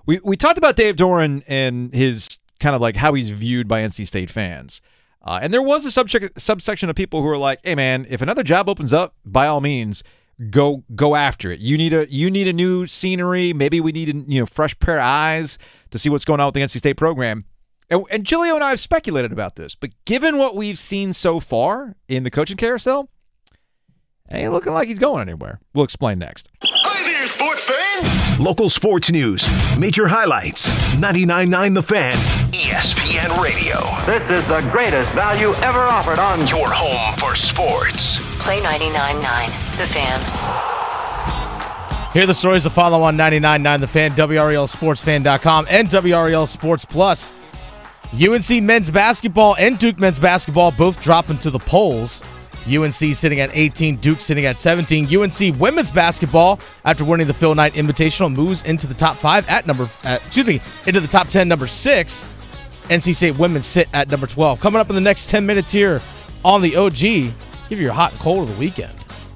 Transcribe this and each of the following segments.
We talked about Dave Doeren and his kind of like how he's viewed by NC State fans. And there was a subsection of people who were like, hey, man, if another job opens up, by all means, go after it. You need a new scenery. Maybe we need a fresh pair of eyes to see what's going on with the NC State program. And Giglio and I have speculated about this, but given what we've seen so far in the coaching carousel, it ain't looking like he's going anywhere. We'll explain next. Hi there, sports fan! Local sports news, major highlights, 99.9 The Fan, ESPN Radio. This is the greatest value ever offered on Your home for sports. Play 99.9 The Fan. Hear the stories to follow on 99.9 The Fan, WRELSportsFan.com, and WREL Sports Plus. UNC men's basketball and Duke men's basketball both dropping to the polls. UNC sitting at 18, Duke sitting at 17. UNC women's basketball, after winning the Phil Knight Invitational, moves into the top 5 into the top 10, number 6. NC State women sit at number 12. Coming up in the next 10 minutes here on the OG, give you your hot and cold of the weekend.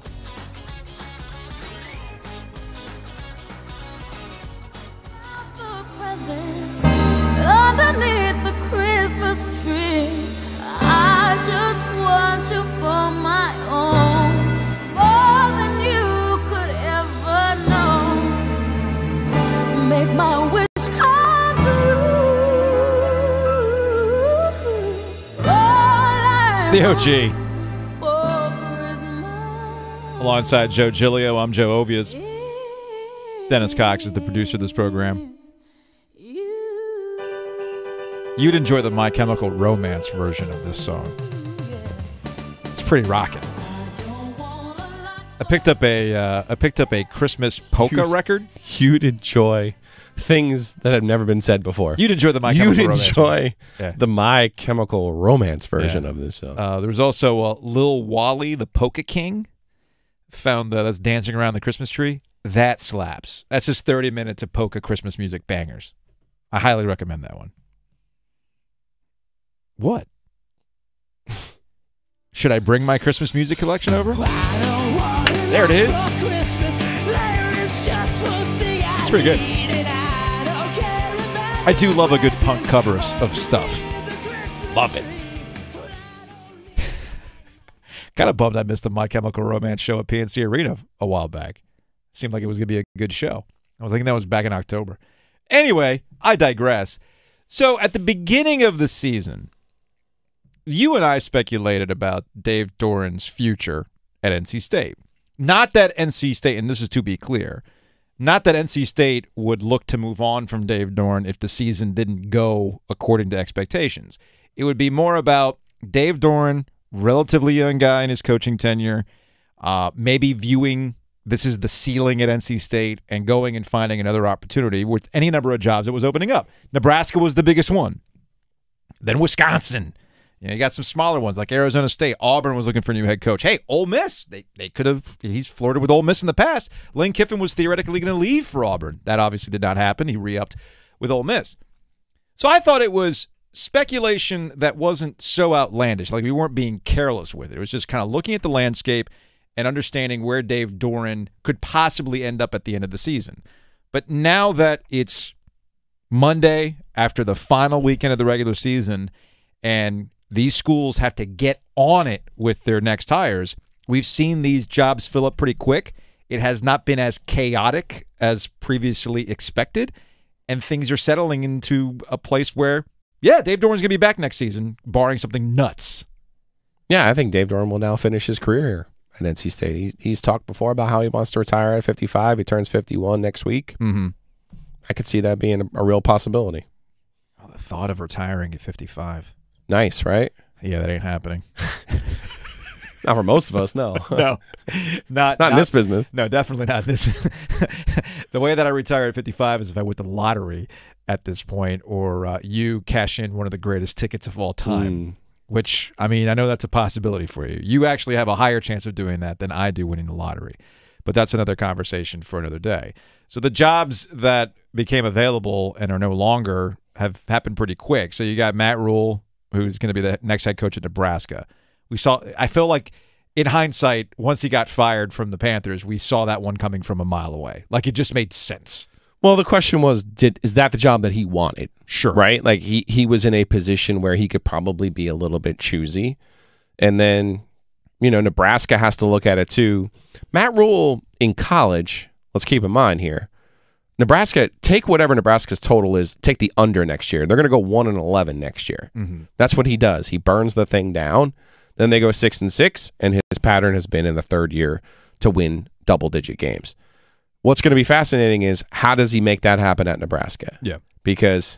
Underneath the Christmas tree, I just want you for my own, more than you could ever know. Make my wish come true. It's the OG. Alongside Joe Giglio, I'm Joe Ovias. Dennis Cox is the producer of this program. You'd enjoy the My Chemical Romance version of this song. It's pretty rocking. I picked up a Christmas polka record. You'd enjoy things that have never been said before. You'd enjoy the My Chemical Romance. You'd enjoy the My Chemical Romance version of this song. There was also Lil Wally, the Polka King. Found that's dancing around the Christmas tree. That slaps. That's just 30 minutes of polka Christmas music bangers. I highly recommend that one. What? Should I bring my Christmas music collection over? There it is. It's pretty good. I do love a good punk cover of stuff. Love it. Kind of bummed I missed the My Chemical Romance show at PNC Arena a while back. Seemed like it was going to be a good show. I was thinking that was back in October. Anyway, I digress. So at the beginning of the season, you and I speculated about Dave Doeren's future at NC State. Not that NC State, and this is to be clear, not that NC State would look to move on from Dave Doeren if the season didn't go according to expectations. It would be more about Dave Doeren, relatively young guy in his coaching tenure, maybe viewing this is the ceiling at NC State and going and finding another opportunity with any number of jobs that was opening up. Nebraska was the biggest one. Then Wisconsin. You got some smaller ones like Arizona State. Auburn was looking for a new head coach. Hey, Ole Miss, they could have. He's flirted with Ole Miss in the past. Lane Kiffin was theoretically going to leave for Auburn. That obviously did not happen. He re-upped with Ole Miss. So I thought it was speculation that wasn't so outlandish. Like we weren't being careless with it. It was just kind of looking at the landscape and understanding where Dave Doeren could possibly end up at the end of the season. But now that it's Monday after the final weekend of the regular season and these schools have to get on it with their next hires, we've seen these jobs fill up pretty quick. It has not been as chaotic as previously expected, and things are settling into a place where, yeah, Dave Doeren's going to be back next season, barring something nuts. Yeah, I think Dave Doeren will now finish his career here at NC State. He's talked before about how he wants to retire at 55. He turns 51 next week. Mm-hmm. I could see that being a real possibility. Oh, the thought of retiring at 55. Nice, right? Yeah, that ain't happening. Not for most of us, no. No, not in this business. No, definitely not this. The way that I retire at 55 is if I win the lottery at this point, or you cash in one of the greatest tickets of all time. Which, I mean, I know that's a possibility for you. You actually have a higher chance of doing that than I do winning the lottery. But that's another conversation for another day. So the jobs that became available and are no longer have happened pretty quick. So you got Matt Rule, who's going to be the next head coach at Nebraska. I feel like in hindsight, once he got fired from the Panthers, we saw that one coming from a mile away. Like it just made sense. Well, the question was, is that the job that he wanted? Sure. Right? Like, he was in a position where he could probably be a little bit choosy. And then, Nebraska has to look at it too. Matt Rule in college, let's keep in mind here, Nebraska, take whatever Nebraska's total is, take the under next year. They're going to go 1-11 next year. Mm-hmm. That's what he does. He burns the thing down. Then they go 6-6, and his pattern has been in the third year to win double-digit games. What's going to be fascinating is how does he make that happen at Nebraska? Yeah. Because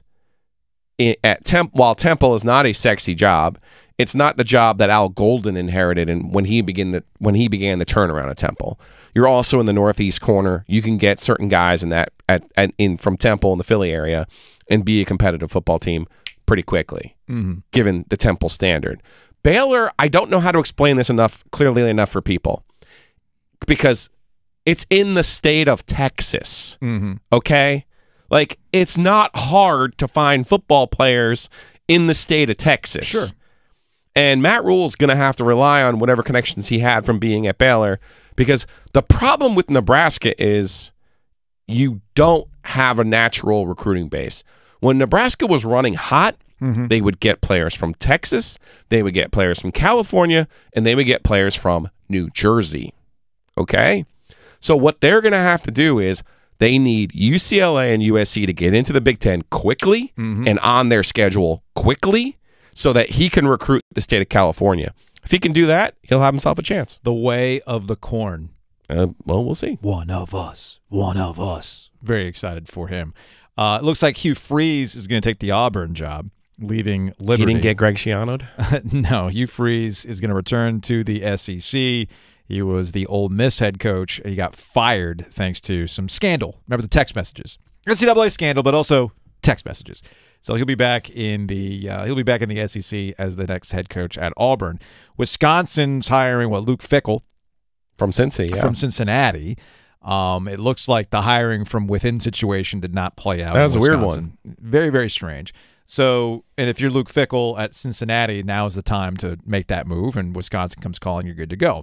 while Temple is not a sexy job, it's not the job that Al Golden inherited and when he began the turnaround at Temple. You're also in the northeast corner. You can get certain guys in that from Temple in the Philly area and be a competitive football team pretty quickly, given the Temple standard. Baylor, I don't know how to explain this clearly enough for people because it's in the state of Texas. Okay, like it's not hard to find football players in the state of Texas. Sure. And Matt Rule's going to have to rely on whatever connections he had from being at Baylor because the problem with Nebraska is you don't have a natural recruiting base. When Nebraska was running hot, they would get players from Texas, they would get players from California, and they would get players from New Jersey. Okay? So what they're going to have to do is they need UCLA and USC to get into the Big Ten quickly and on their schedule quickly, so that he can recruit the state of California. If he can do that, he'll have himself a chance. The way of the corn. Well, we'll see. One of us. One of us. Very excited for him. It looks like Hugh Freeze is going to take the Auburn job, leaving Liberty. He didn't get Greg Schiano'd? No, Hugh Freeze is going to return to the SEC. He was the Ole Miss head coach, and he got fired thanks to some scandal. Remember the text messages. NCAA scandal, but also text messages. So he'll be back in the SEC as the next head coach at Auburn. Wisconsin's hiring Luke Fickell from Cincy, yeah. From Cincinnati. It looks like the hiring from within situation did not play out. That was in a weird Wisconsin. one. Very, very strange. So, and if you're Luke Fickell at Cincinnati, now is the time to make that move, and Wisconsin comes calling, you're good to go.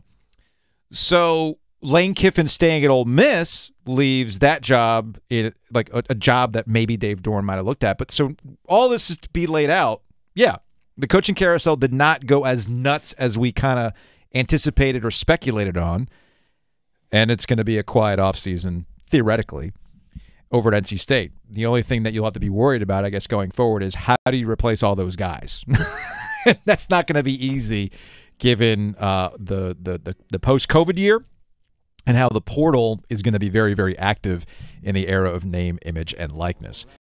So Lane Kiffin staying at Ole Miss leaves that job like a job that maybe Dave Doeren might have looked at. But so all this is to be laid out. Yeah, the coaching carousel did not go as nuts as we kind of anticipated or speculated on, and it's going to be a quiet offseason, theoretically, over at NC State. The only thing that you'll have to be worried about, I guess, going forward is how do you replace all those guys? That's not going to be easy given the post-COVID year and how the portal is going to be very, very active in the era of name, image, and likeness.